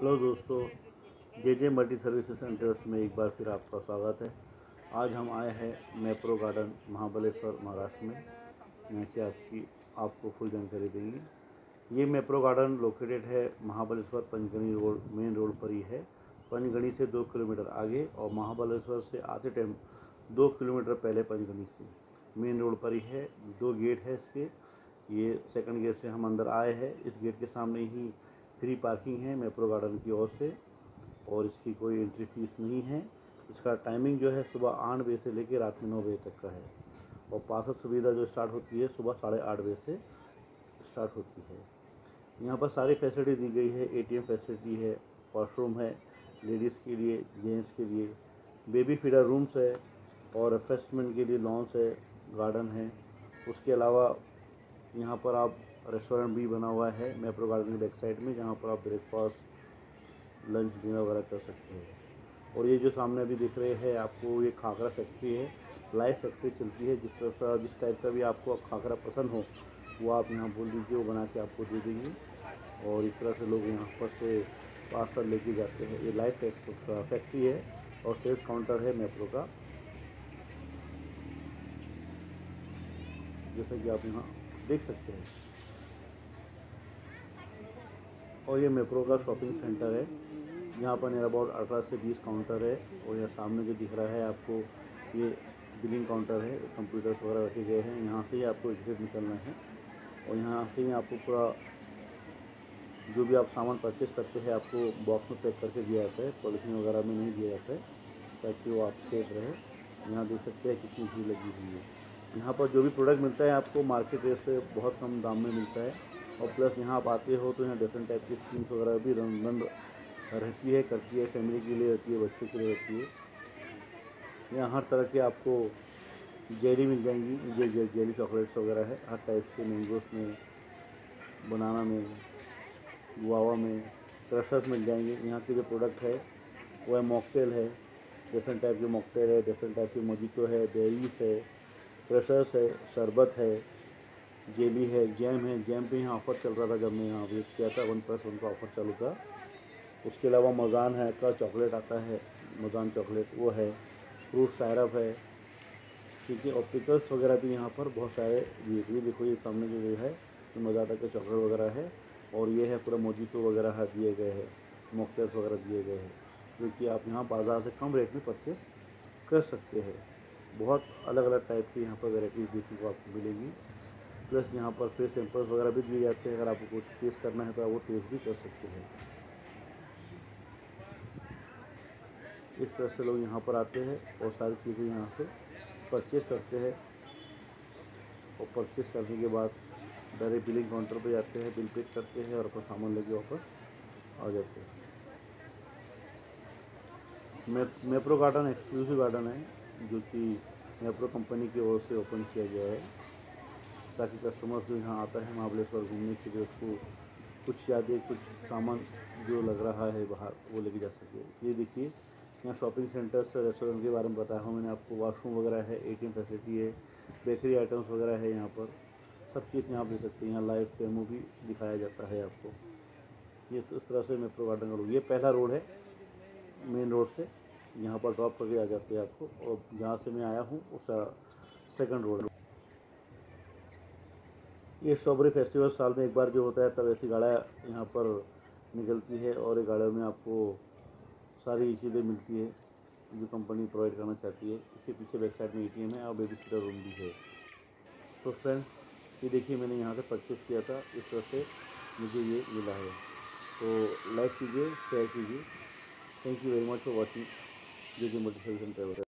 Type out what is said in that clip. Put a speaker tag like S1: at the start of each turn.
S1: Hello दोस्तों, जे multi services centres में एक बार फिर आपका स्वागत है। आज हम आए हैं मैप्रो गार्डन महाबलेश्वर महाराष्ट्र में। यहाँ की आपको फुल जानकारी देंगे। ये मैप्रो गार्डन लोकेटेड है Mahabaleshwar Panchgani road, main road पर ही है। पंचगणी से 2 किलोमीटर आगे और महाबलेश्वर से आते टाइम 2 किलोमीटर पहले पंचगणी से मेन रोड पर ही है। 2 गेट है इसके। ये सेकंड गेट से हम अंदर आए हैं। इस गेट के सामने ही फ्री पार्किंग है मैप्रो गार्डन की ओर से और इसकी कोई एंट्री फीस नहीं है। इसका टाइमिंग जो है सुबह 8 बजे से लेकर रात में 9 बजे तक का है और पार्सल सुविधा जो स्टार्ट होती है सुबह 8:30 बजे से स्टार्ट होती है। यहाँ पर सारी फैसिलिटी दी गई है। एटीएम फैसिलिटी है, वॉशरूम है लेडीज़ के लिए, जेंट्स के लिए, बेबी फीडर रूम्स है और रिफ्रेशमेंट के लिए लॉन्स है, गार्डन है। उसके अलावा यहाँ पर आप रेस्टोरेंट भी बना हुआ है मैप्रो गार्डन की बैक साइड में, जहाँ पर आप ब्रेकफास्ट, लंच, डिनर वगैरह कर सकते हैं। और ये जो सामने अभी दिख रहे हैं आपको, ये खाकरा फैक्ट्री है। लाइव फैक्ट्री चलती है। जिस टाइप का भी आपको खाकरा पसंद हो वो आप यहाँ बोल दीजिए, वो बना के आपको दे देंगे। और इस तरह से लोग यहाँ पर से पार्सल लेके जाते हैं। ये लाइव फैक्ट्री है और सेल्स काउंटर है मैप्रो का, जैसा कि आप यहाँ देख सकते हैं। और ये मैप्रो का शॉपिंग सेंटर है। यहाँ पर नियर अबाउट 18 से 20 काउंटर है। और यहाँ सामने जो दिख रहा है आपको, ये बिलिंग काउंटर है। कंप्यूटर्स वगैरह रखे गए हैं। यहाँ से ही आपको एग्जिट निकलना है और यहाँ से ही आपको पूरा जो भी आप सामान परचेस करते हैं आपको बॉक्स में पैक करके दिया जाता है। पॉलिथीन वगैरह में नहीं दिया जाता है ताकि वो आप सेफ रहे। यहाँ देख सकते हैं कितनी भीड़ लगी हुई है। यहाँ पर जो भी प्रोडक्ट मिलता है आपको मार्केट रेट से बहुत कम दाम में मिलता है। और प्लस यहाँ आप आते हो तो यहाँ डिफरेंट टाइप की स्कीम्स वगैरह भी रन रहती है, करती है। फैमिली के लिए रहती है, बच्चों के लिए रहती है। यहाँ हर तरह के आपको जेली मिल जाएंगी। ये जेली चॉकलेट्स वगैरह है हर टाइप्स के, मैंगोस में, बनाना में, गुआवा में, क्रशर्स मिल जाएंगे। यहाँ के जो प्रोडक्ट है वो है मॉकटेल है, डिफरेंट टाइप के मॉकटेल है, डिफरेंट टाइप के मोजितो है, बेरीज है, क्रशर्स है, शरबत है, जेली है, जैम है। जैम पे यहाँ ऑफ़र चल रहा था जब मैं यहाँ विजिट किया था, 1+1 का ऑफ़र चालू था। उसके अलावा मज़ान है का चॉकलेट आता है, मज़ान चॉकलेट वो है, फ्रूट सायरप है, ठीक है। और पिकल्स वगैरह भी यहाँ पर बहुत सारे ये देखो, ये सामने जो है ये मज़ा तक के चॉकलेट वगैरह है। और ये है पूरा मोजितो वगैरह दिए गए हैं, मॉकटेल्स वगैरह दिए गए हैं, जो कि आप यहाँ बाज़ार से कम रेट में परचेस कर सकते हैं। बहुत अलग अलग टाइप की यहाँ पर वैराइटीज़ देखने को आपको मिलेगी। प्लस यहाँ पर फिर सैंपल्स वगैरह भी दिए जाते हैं। अगर आपको कुछ टेस्ट करना है तो आप वो टेस्ट भी कर सकते हैं। इस तरह से लोग यहाँ पर आते हैं और सारी चीज़ें यहाँ से परचेज़ करते हैं। और परचेज़ करने के बाद डायरेक्ट बिलिंग काउंटर पे जाते हैं, बिल पे करते हैं और अपना सामान लेके वापस आ जाते हैं। मैप्रो गार्डन एक्सक्लूसिव गार्डन है जो कि मैप्रो कंपनी की ओर से ओपन किया गया है ताकि कस्टमर्स जो यहाँ आता है महाबलेश्वर घूमने के लिए उसको कुछ यादें, कुछ सामान जो लग रहा है बाहर वो लेके जा सके। ये देखिए, यहाँ शॉपिंग सेंटर्स, रेस्टोरेंट के बारे में बताया हूँ मैंने आपको। वॉशरूम वगैरह है, एटीएम फैसिलिटी है, बेकरी आइटम्स वगैरह है। यहाँ पर सब चीज़ यहाँ आप ले सकते हैं। यहाँ लाइव डेमो भी दिखाया जाता है आपको। ये इस तरह से मैप्रो गार्डन का रोड, ये पहला रोड है मेन रोड से, यहाँ पर ड्रॉप करके आ जाते हैं आपको। और जहाँ से मैं आया हूँ उस सेकंड रोड। ये स्ट्रॉबेरी फेस्टिवल साल में एक बार जो होता है तब ऐसी गाड़ियाँ यहाँ पर निकलती है और ये गाड़ियों में आपको सारी चीज़ें मिलती है जो कंपनी प्रोवाइड करना चाहती है। इसके पीछे बैक साइड में एटीएम है और बेबी सिटर रूम भी है। तो फ्रेंड्स, ये देखिए मैंने यहाँ से परचेज़ किया था, इस तरह से मुझे ये मिला है। तो लाइक कीजिए, शेयर कीजिए। Thank you very much for watching J multi service centre.